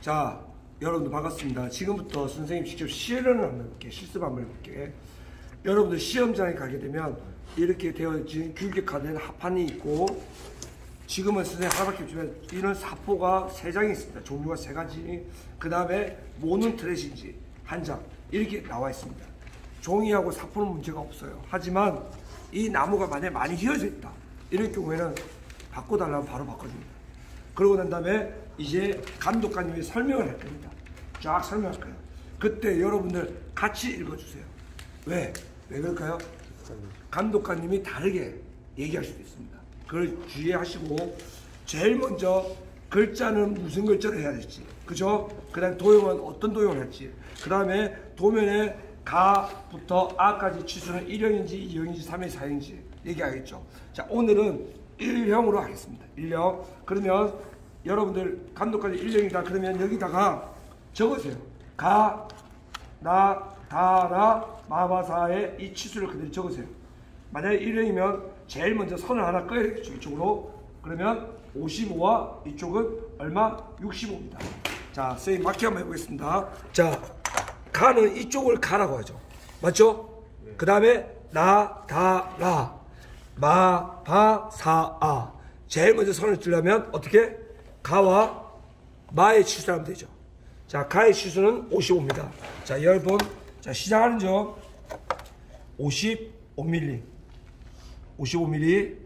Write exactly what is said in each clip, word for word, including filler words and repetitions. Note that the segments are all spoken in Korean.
자, 여러분들 반갑습니다. 지금부터 선생님 직접 실험을 한번 해볼게요. 실습 한번 해볼게요. 여러분들 시험장에 가게 되면 이렇게 되어진 규격화된 합판이 있고, 지금은 선생님 하나밖에 없지만 이런 사포가 세 장이 있습니다. 종류가 세 가지. 그 다음에 모는 트레신지 한 장 이렇게 나와 있습니다. 종이하고 사포는 문제가 없어요. 하지만 이 나무가 만약에 많이 휘어져 있다, 이럴 경우에는 바꿔달라면 바로 바꿔줍니다. 그러고 난 다음에 이제 감독관님이 설명을 할 겁니다. 쫙 설명할 거예요. 그때 여러분들 같이 읽어주세요. 왜? 왜 그럴까요? 감독관님이 다르게 얘기할 수도 있습니다. 그걸 주의하시고, 제일 먼저 글자는 무슨 글자를 해야 될지, 그죠? 그 다음에 도형은 어떤 도형을 할지, 그 다음에 도면에 가부터 아까지 치수는 일형인지 이형인지 삼형인지 사형인지 얘기하겠죠. 자, 오늘은 일형으로 하겠습니다. 일형. 그러면 여러분들 감독까지 일형이다 그러면 여기다가 적으세요. 가, 나, 다, 라, 마바사의 이 치수를 그대로 적으세요. 만약에 일형이면 제일 먼저 선을 하나 꺼야 되겠죠. 이쪽으로. 그러면 오십오와 이쪽은 얼마? 육십오입니다. 자, 선생님 맞게 한번 해보겠습니다. 자, 가는 이쪽을 가라고 하죠. 맞죠? 네. 그 다음에 나, 다, 라, 마, 바, 사, 아. 제일 먼저 선을 뜨려면 어떻게? 가와 마의 치수를 하면 되죠. 자, 가의 치수는 오십오입니다. 자, 여러분, 자, 시작하는 점 오십오 밀리미터. 오십오 밀리미터.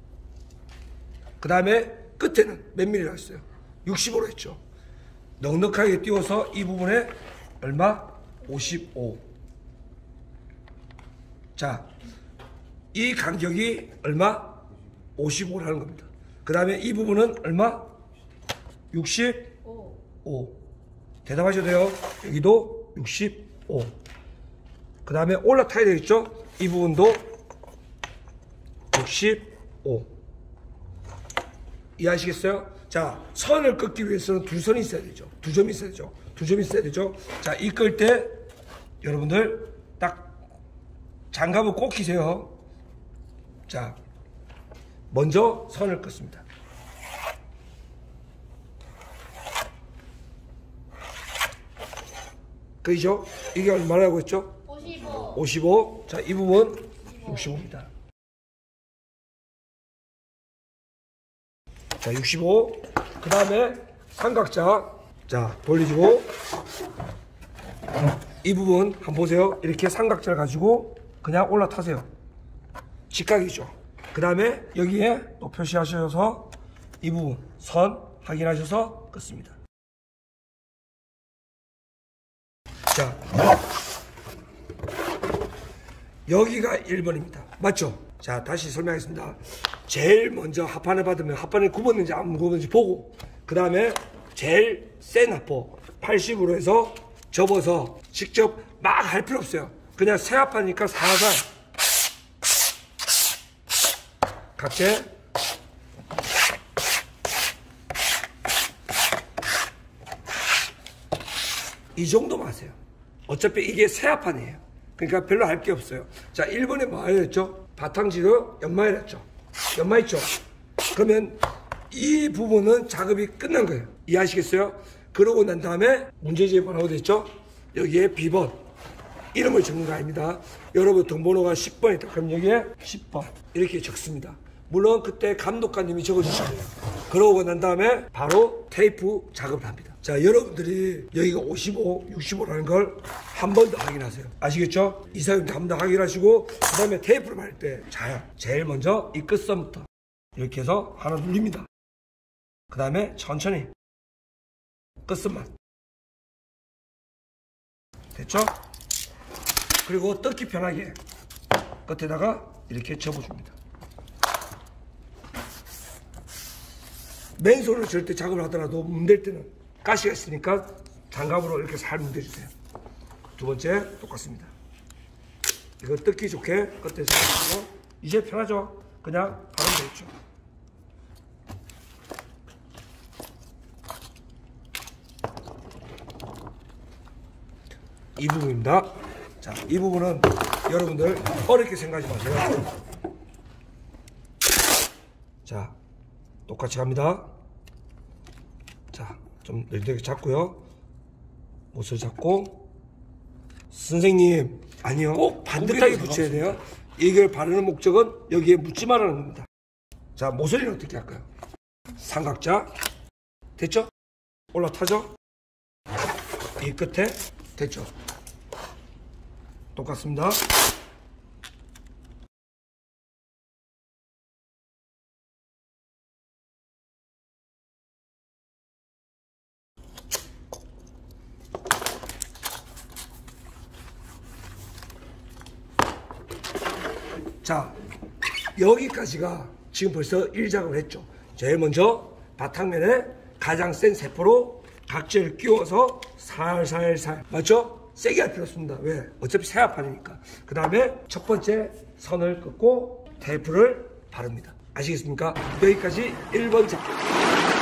그 다음에 끝에는 몇 밀리미터 했어요? 육십오로 했죠. 넉넉하게 띄워서 이 부분에 얼마? 오십오. 자, 이 간격이 얼마? 오십오라는 겁니다. 그 다음에 이 부분은 얼마? 육십오. 대답하셔도 돼요. 여기도 육십오. 그 다음에 올라타야 되겠죠? 이 부분도 육십오. 이해하시겠어요? 자, 선을 긋기 위해서는 두 선이 있어야 되죠. 두 점이 있어야 되죠. 두 점이 있어야 되죠. 자, 이끌 때 여러분들 딱 장갑을 꼭 끼세요. 자, 먼저 선을 긋습니다. 그죠? 이게 얼마라고 했죠? 오십오. 오십오. 자, 이 부분 육십오입니다. 자, 육십오. 그 다음에 삼각자. 자, 돌리시고 이 부분 한번 보세요. 이렇게 삼각자를 가지고 그냥 올라타세요. 직각이죠. 그 다음에 여기에 또 표시하셔서 이 부분 선 확인하셔서 긋습니다. 자, 여기가 일 번입니다. 맞죠? 자, 다시 설명하겠습니다. 제일 먼저 합판을 받으면 합판이 굽었는지 안 굽었는지 보고, 그 다음에 제일 센 합포 팔십으로 해서 접어서 직접 막 할 필요 없어요. 그냥 새 합판이니까 살살 각재 이 정도만 하세요. 어차피 이게 새 합판이에요. 그러니까 별로 할 게 없어요. 자, 일 번에 뭐 하였죠? 바탕지로 연마를 했죠. 연마했죠. 그러면 이 부분은 작업이 끝난 거예요. 이해하시겠어요? 그러고 난 다음에 문제집이 뭐라고 됐죠? 여기에 비번 이름을 적는 거 아닙니다. 여러분 등번호가 십 번이다. 그럼 여기에 십 번 이렇게 적습니다. 물론 그때 감독관님이 적어주셔야 돼요. 그러고 난 다음에 바로 테이프 작업을 합니다. 자, 여러분들이 여기가 오십오, 육십오라는 걸 한 번 더 확인하세요. 아시겠죠? 이사님도 한 번 더 확인하시고, 그 다음에 테이프를 말 때 자, 제일 먼저 이 끝선부터 이렇게 해서 하나 눌립니다. 그 다음에 천천히 끝선만. 됐죠? 그리고 뜯기 편하게 끝에다가 이렇게 접어줍니다. 맨손으로 절대 작업을 하더라도 문댈 때는 가시가 있으니까 장갑으로 이렇게 살 문대주세요. 두 번째 똑같습니다. 이거 뜯기 좋게 끝에 잡아주고, 이제 편하죠? 그냥 바르면 되겠죠. 이 부분입니다. 자, 이 부분은 여러분들 어렵게 생각하지 마세요. 자, 똑같이 갑니다. 자, 좀 늘들게 잡고요. 못을 잡고. 선생님, 아니요. 꼭 반듯하게 붙여야 돼요. 이걸 바르는 목적은 여기에 묻지 말라는 겁니다. 자, 모서리는 어떻게 할까요? 삼각자. 됐죠? 올라타죠? 이 끝에. 됐죠? 똑같습니다. 자, 여기까지가 지금 벌써 일 작업을 했죠. 제일 먼저 바탕면에 가장 센 세포로 각질을 끼워서 살살살, 맞죠? 세게 할 필요 없습니다. 왜? 어차피 새합판이니까. 그 다음에 첫 번째 선을 긋고 테이프를 바릅니다. 아시겠습니까? 여기까지 일 번 작업.